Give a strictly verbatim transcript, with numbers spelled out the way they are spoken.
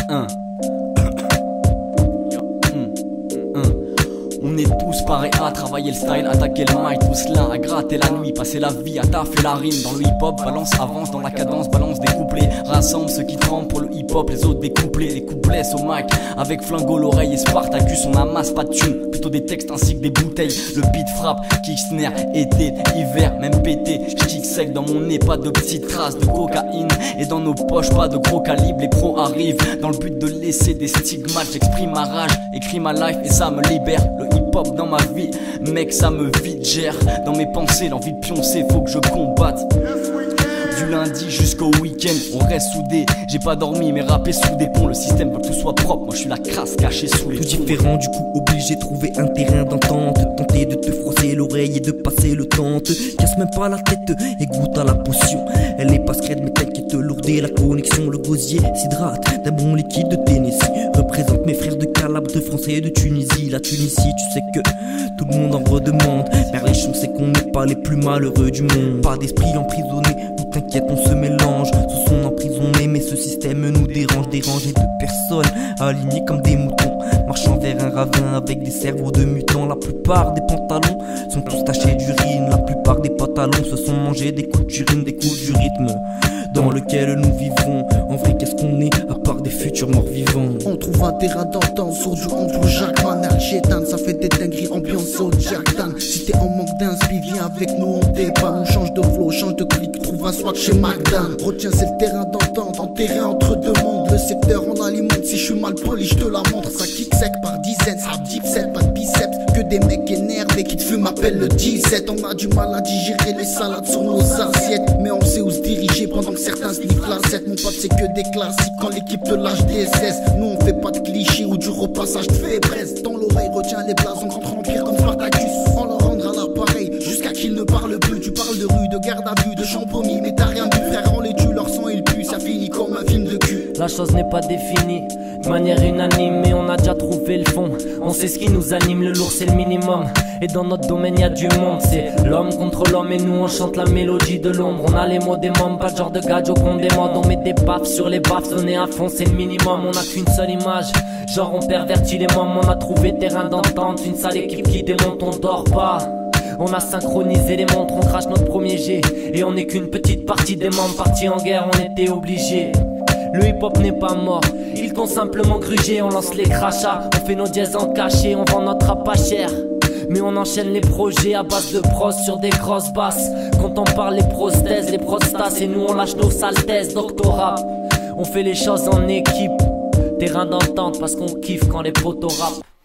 un. On est tous pareils à travailler le style, attaquer le mic, tous là, à gratter la nuit, passer la vie à taffer la rime. Dans le hip-hop, balance, avance dans la cadence, balance des couplets. Rassemble ceux qui tremblent pour le hip-hop, les autres des couplets. Les couplets au mic, avec flingo, l'oreille et Spartacus, on amasse pas de thunes, plutôt des textes ainsi que des bouteilles. Le beat frappe, kick snare, été, hiver, même pété. J'kick sec dans mon nez, pas de petites traces de cocaïne. Et dans nos poches, pas de gros calibre, les pros arrivent dans le but de laisser des stigmates. J'exprime ma rage, écris ma life et ça me libère. Le hip-hop dans ma vie, mec ça me vide gère. Dans mes pensées, l'envie de pioncer, faut que je combatte. Du lundi jusqu'au week-end, on reste soudés. J'ai pas dormi mais rappé sous des ponts. Le système veut que tout soit propre, moi je suis la crasse cachée sous les tout différent, du coup obligé de trouver un terrain d'entente. Tenter de te froisser l'oreille et de passer le temps. Te casse même pas la tête et goûte à la potion. Elle est pas scred mais t'inquiète lourdée. La connexion, le gosier s'hydrate d'un bon liquide de Tennessee. Représente mes frères de Calabre, de Français et de Tunisie. La Tunisie, tu sais que tout le monde en redemande. Mais les choses c'est qu'on n'est pas les plus malheureux du monde. Pas d'esprit emprisonné, t'inquiète, on se mélange sous son emprisonné, mais ce système nous dérange, dérangé de personnes, alignés comme des moutons, marchant vers un ravin avec des cerveaux de mutants. La plupart des pantalons sont tous tachés d'urine, la plupart des pantalons se sont mangés des coups d'urine, des coups du rythme dans lequel nous vivons. En vrai, qu'est-ce qu'on est à part des futurs morts vivants? On trouve un terrain d'entente sur du Andrew Jackman, Archétan, ça fait des dingueries, ambiance au Jacktan. Si t'es en manque d'inspi, viens avec nous, on dépanne. On change de flow, change de clic, trouve un swag chez McDan. Retiens, c'est le terrain d'entente, enterré entre deux mondes. Le secteur on alimente, si je suis mal poli, je te la montre. Ça kick sec par dizaines, ça dipset, pas de biceps. Que des mecs énervés qui te fument, appellent le dix-sept. On a du mal à digérer les salades sur nos assiettes, mais on sait où se diriger pendant que certains sniffent la set. Mon pote, c'est que des classiques quand l'équipe te lâche des cesses. Nous on fait pas de clichés ou du repassage de faiblesse. Dans l'oreille, retiens les blasons contre empire comme Spartacus. On leur rendra l'appareil jusqu'à qu'ils ne parlent plus. Tu parles de rue, de garde à vue, de champomis, mais t'as rien vu, frère. On les tue, leur sang il pue, ça finit comme un film de cul. La chose n'est pas définie de manière unanime, mais on a déjà trouvé le fond. On sait ce qui nous anime, le lourd c'est le minimum. Et dans notre domaine y'a du monde, c'est l'homme contre l'homme. Et nous on chante la mélodie de l'ombre. On a les mots des membres, pas le genre de gadjo qu'on démode. On met des baffes sur les baffes, on est à fond, c'est le minimum. On a qu'une seule image, genre on pervertit les mômes. On a trouvé terrain d'entente, une sale équipe qui démonte, on dort pas. On a synchronisé les montres, on crache notre premier jet. Et on n'est qu'une petite partie des membres partis en guerre, on était obligés. Le hip-hop n'est pas mort, ils t'ont simplement grugé. On lance les crachats, on fait nos dièses en cachet. On vend notre rap pas cher, mais on enchaîne les projets à base de pros sur des grosses basses. Quand on parle les prosthèses, les prostas, et nous on lâche nos sales thèses, doctorat. On fait les choses en équipe, terrain d'entente parce qu'on kiffe quand les potos rappent.